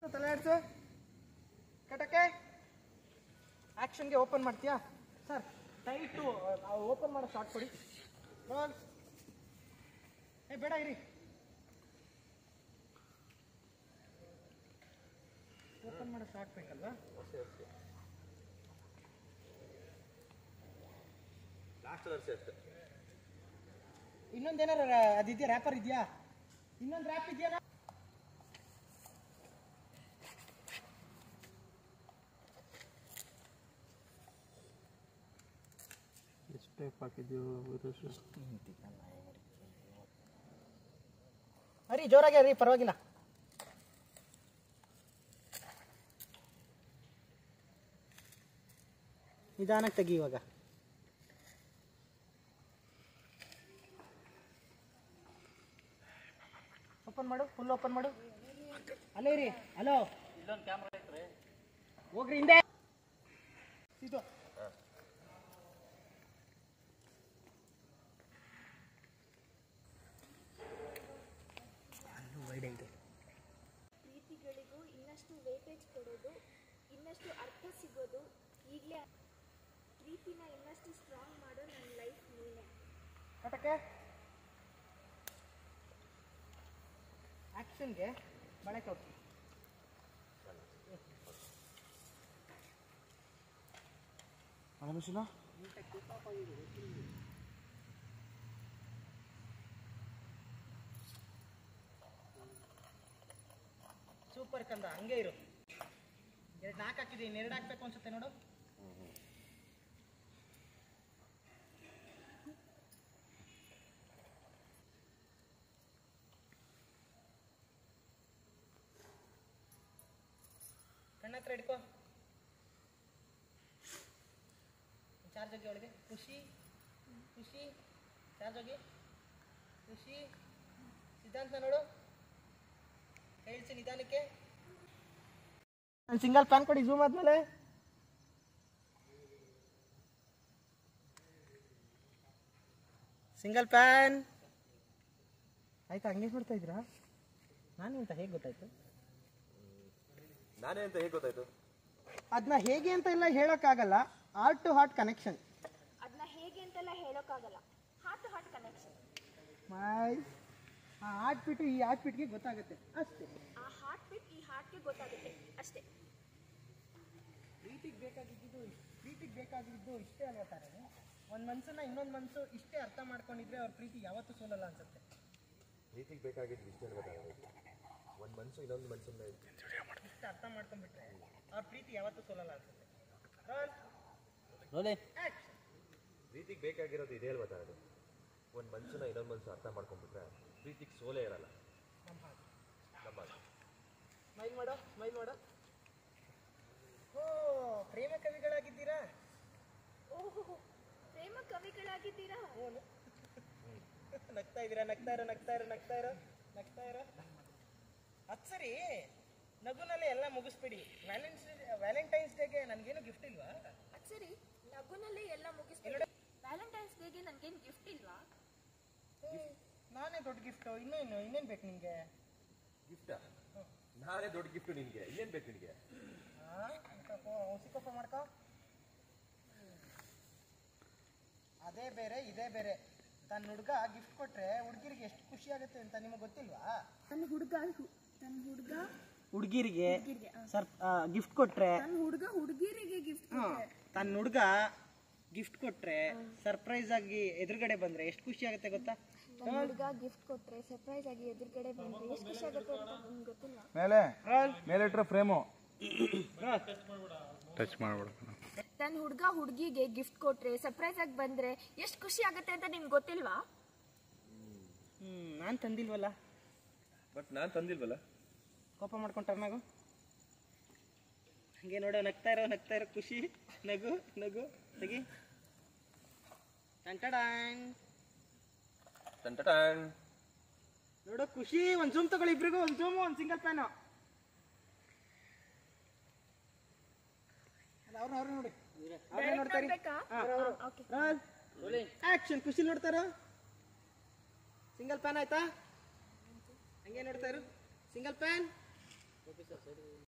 ತಲೆ ಆಡ್ಸು ಕಟಕ್ಕೆ ಆಕ್ಷನ್ಗೆ ಓಪನ್ ಮಾಡ್ತೀಯಾ ಸರ್ ಟೈಟು ಓಪನ್ ಮಾಡೋ ಶಾರ್ಟ್ ಕೊಡಿ ಏ ಬೇಡ ಇರಿ ಓಪನ್ ಮಾಡೋ ಶಾರ್ಟ್ ಬೇಕಲ್ವಾ ಇನ್ನೊಂದೇನಾರ ಅದಿದೆಯಾ ರ್ಯಾಪರ್ ಇದೆಯಾ ಇನ್ನೊಂದು ರ್ಯಾಪ್ ಇದೆಯಾ ಅರಿ ಜೋರಾಗಿ ಅರಿ ಪರವಾಗಿಲ್ಲ ನಿಧಾನಕ್ಕೆ ತೆಗಿ ಇವಾಗ ಓಪನ್ ಮಾಡು ಫುಲ್ ಓಪನ್ ಮಾಡು ಅಲ್ಲೇ ರೀ ಹಲೋ ಇಲ್ಲೊಂದು ಕ್ಯಾಮ್ರಾ ಐತ್ರಿ ಹೋಗ್ರಿ ಹಿಂದೆ ಇದು ಪ್ರೀತಿಗಳಿಗೂ ಇನ್ನಷ್ಟು ವೇಟೇಜ್ ಕೊಡೋದು ಇನ್ನಷ್ಟು ಅರ್ಥ ಸಿಗೋದು ಈಗಲೇ ಪ್ರೀತಿನ ಇನ್ನಷ್ಟು ಸ್ಟ್ರಾಂಗ್ ಮಾಡೋ ನನ್ನ ಲೈಫ್ ನೀನೆ ಕಟಕ್ಕೆ ಆಕ್ಷನ್ಗೆ ಬಳೆ ಕೊಡ್ತೀನಿ ಸೂಪರ್ ಕಂದ ಹಂಗೆ ಇರು 4 ಹಾಕಿದ್ದೀನಿ 2 ಹಾಕ್ಬೇಕು ಅನ್ಸುತ್ತೆ ನೋಡು ಕಣ್ಣ ಹತ್ರ ಹಿಡ್ಕೋ ಚಾರ್ಜ್ ಹೋಗಿ ಒಳಗೆ ಖುಷಿ ಖುಷಿ ಚಾರ್ಜ್ ಹೋಗಿ ಖುಷಿ ಸಿದ್ಧಾಂತ ನೋಡು ಹೇಳ್ಸಿ ನಿಧಾನಕ್ಕೆ ನಾನು ಸಿಂಗಲ್ ಪ್ಯಾನ್ ಕೊಡಿ ಝೂಮ್ ಆದ್ಮೇಲೆ ಸಿಂಗಲ್ ಪ್ಯಾನ್ ಆಯ್ತಾ ಹಂಗೆ ನೋಡ್ತಾ ಇದ್ರಾ ನಾನು ಅಂತ ಹೇಗೆ ಗೊತ್ತಾಯ್ತು ನಾನೇ ಅಂತ ಹೇಗೆ ಗೊತ್ತಾಯ್ತು ಅದನ್ನ ಹೇಗೆ ಅಂತ ಎಲ್ಲ ಹೇಳೋಕ್ಕಾಗಲ್ಲ ಹಾರ್ಟ್ ಟು ಹಾರ್ಟ್ ಕನೆಕ್ಷನ್ ಅದನ್ನ ಹೇಗೆ ಅಂತೆಲ್ಲ ಹೇಳೋಕ್ಕಾಗಲ್ಲ ಹಾರ್ಟ್ ಟು ಹಾರ್ಟ್ ಕನೆಕ್ಷನ್ ಮೈ ಆ ಹಾರ್ಟ್ ಬಿಟ್ಟು ಈ ಹಾರ್ಟ್ ಬಿಟ್ಗೆ ಗೊತ್ತಾಗುತ್ತೆ ಅಷ್ಟೇ ಆ ಹಾರ್ಟ್ ಬಿಟ್ ಈ ಹಾರ್ಟ್ಗೆ ಗೊತ್ತಾಗುತ್ತೆ ಅಷ್ಟೇ ಪ್ರೀತಿಗೆ ಬೇಕಾಗಿದ್ದು ಇಷ್ಟೇ ಅಲ್ವಾ ತಾನೇ ಒಂದು ಮನ್ಸನ್ನ ಇನ್ನೊಂದು ಮನ್ಸು ಇಷ್ಟೇ ಅರ್ಥ ಮಾಡ್ಕೊಂಡಿದ್ರೆ ಅವ್ರ ಪ್ರೀತಿ ಯಾವತ್ತೂ ಸೋಲಲ್ಲ ಅನ್ಸುತ್ತೆ ಪ್ರೀತಿಗೆ ಬೇಕಾಗಿದ್ದು ಇಷ್ಟೇ ಗೊತ್ತಾಗುತ್ತೆ ಒಂದು ಮನಸ್ಸು ಇನ್ನೊಂದು ಮನಸ್ಸನ್ನ ಇಷ್ಟು ಅರ್ಥ ಮಾಡ್ಕೊಂಡ್ಬಿಟ್ರೆ ಅವ್ರ ಪ್ರೀತಿ ಯಾವತ್ತೂ ಸೋಲಲ್ಲ ಅನ್ಸುತ್ತೆ ಪ್ರೀತಿಗೆ ಬೇಕಾಗಿರೋದು ಇದೇ ಅಲ್ವಾ ತಾನೆ ಒಂದು ಮನಸ್ಸನ್ನ ಇನ್ನೊಂದು ಮನಸ್ಸು ಅರ್ಥ ಮಾಡ್ಕೊಂಡ್ಬಿಟ್ರೆ ಪ್ರೀತಿಗೆ ಸೋಲೇ ಇರಲ್ಲ ನಮ್ಮ ಸ್ಮೈಲ್ ಮಾಡೋ ಓ ಪ್ರೇಮ ಕವಿಗಳಾಗಿದ್ದೀರಾ ಓಹೋ ಪ್ರೇಮ ಕವಿಗಳಾಗಿದ್ದೀರಾ ನಗ್ತಾ ಇರೋ ಅದು ಸರಿ ನಗುನಲ್ಲಿ ಎಲ್ಲ ಮುಗಿಸ್ಬಿಡಿ ವ್ಯಾಲೆಂಟೈನ್ಸ್ ಡೇಗೆ ನನಗೇನು ಗಿಫ್ಟ್ ಇಲ್ವಾ ಅದು ಸರಿ ನಗುನಲ್ಲೇ ಎಲ್ಲ ಮುಗಿಸ್ಬಿಡಿ ವ್ಯಾಲೆಂಟೈನ್ಸ್ ಡೇಗೆ ನನಗೇನು ಗಿಫ್ಟ್ ಇಲ್ವಾ ನಾನೇ ದೊಡ್ಡ ಗಿಫ್ಟು ಇನ್ನೇನು ಬೇಕು ನಿಮಗೆ ಗಿಫ್ಟಾ ನಾನೇ ದೊಡ್ಡ ಗಿಫ್ಟು ನಿನಗೆ ಇನ್ನೇನು ಬೇಕು ನಿನಗೆ ಸಿಕ್ಕಪ್ಪ ಮಾಡ್ಕೊ ಅದೇ ಬೇರೆ ಇದೇ ಬೇರೆ ತನ್ನ ಹುಡುಗ ಗಿಫ್ಟ್ ಕೊಟ್ರೆ ಹುಡುಗಿರಿಗೆ ಎಷ್ಟು ಖುಷಿ ಆಗುತ್ತೆ ಅಂತ ನಿಮಗೆ ಗೊತ್ತಿಲ್ವಾ ನನ್ನ ಹುಡುಗ ಹುಡುಗಿರಿಗೆ ಗಿಫ್ಟ್ ಕೊಟ್ರೆ ಹುಡುಗಿರಿಗೆ ಗಿಫ್ಟ್ ತನ್ನ ಹುಡುಗ ಗಿಫ್ಟ್ ಕೊಟ್ರೆ ಸರ್ಪ್ರೈಸ್ ಆಗಿ ಎದುರುಗಡೆ ಬಂದ್ರೆ ಎಷ್ಟು ಖುಷಿ ಆಗುತ್ತೆ ಗೊತ್ತಾ ನನ್ನ ಹುಡುಗ ಗಿಫ್ಟ್ ಕೊಟ್ರೆ ಸರ್ಪ್ರೈಸ್ ಆಗಿ ಎದುರುಗಡೆ ಬಂದ್ರೆ ಎಷ್ಟು ಖುಷಿ ಆಗುತ್ತೆ ಅಂತ ನಿಮ್ಗೆ ಗೊತ್ತಿಲ್ಲ ಮೇಲೆ ಇಟ್ಟರೆ ಫ್ರೇಮು ಟಚ್ ಮಾಡಬೇಡ ನನ್ನ ಹುಡುಗ ಹುಡುಗಿಗೆ ಗಿಫ್ಟ್ ಕೊಟ್ರೆ ಸರ್ಪ್ರೈಸ್ ಆಗಿ ಬಂದ್ರೆ ಎಷ್ಟು ಖುಷಿ ಆಗುತ್ತೆ ಅಂತ ನಿಮ್ಗೆ ಗೊತ್ತಿಲ್ವಾ ನಾನು ತಂದಿಲ್ವಲ್ಲ ಬಟ್ ನಾನು ತಂದಿಲ್ವಲ್ಲ ಕೋಪ ಮಾಡ್ಕೊಂಟಾರ ನಾವು ಹಂಗೆ ನೋಡೋ ನಗ್ತಾ ಇರೋ ಖುಷಿ ನಗು ತೆಗಿ ಟಂಟಟಾನ್ ನೋಡೋ ಖುಷಿ ಒಂದು ಜೂಮ್ ತಗೊಳ್ಳಿ ಇಬ್ರಿಗೂ ಒಂದು ಜೂಮು ಒಂದು ಸಿಂಗಲ್ ಪ್ಯಾನು ಅವ್ರು ನೋಡಿ ಆಕ್ಷನ್ ಖುಷಿ ನೋಡ್ತಾರ ಸಿಂಗಲ್ ಪ್ಯಾನ್ ಆಯ್ತಾ ಹಂಗೆ ನೋಡ್ತಾ ಇರು ಸಿಂಗಲ್ ಪ್ಯಾನ್ ಓಕೆ ಸರ್ ಸರಿ